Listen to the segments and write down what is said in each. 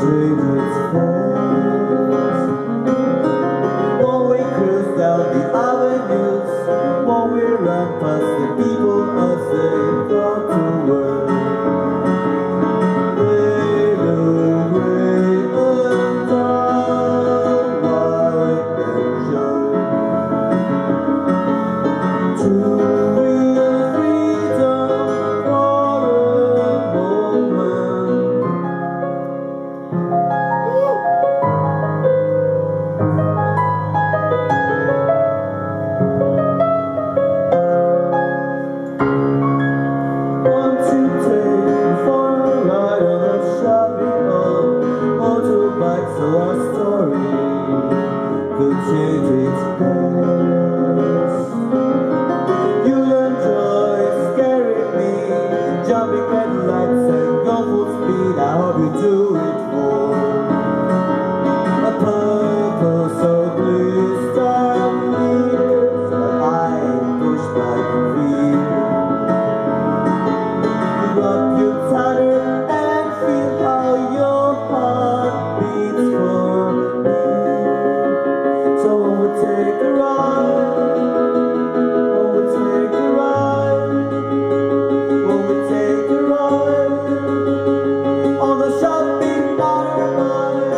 change its face. When we cruise down the avenues, when we run past the people as they go to work, they look gray and down white and joy. True real freedom for a moment. Want to take you for a ride on a shopping mall, motorbikes, so our story could change its pace. You'll enjoy scaring me, jumping red lights and go full speed. I hope you do it for a purpose, so please stop me as I push back fear. Rub you tighter and feel how your heart beats for me. So when we take a ride, when we take a ride, when we take a ride on the shopping motorbike.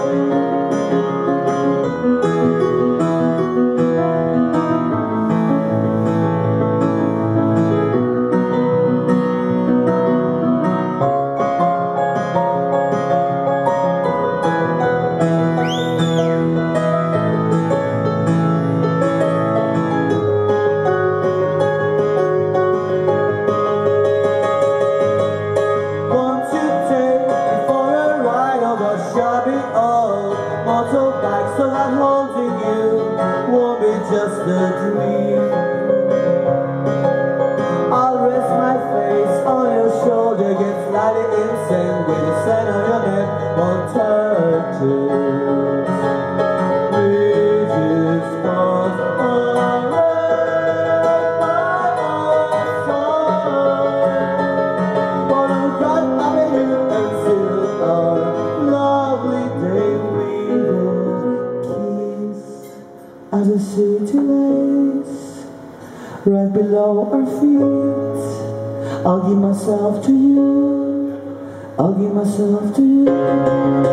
Motorbike, so that holding you won't be just a dream. I'll rest my face on your shoulder, get slightly insane with the scent on your neck, won't touch it. Bridges falls around my own side. Wanna run up a hill and feel our lovely day. As the city lays right below our feet, I'll give myself to you, I'll give myself to you.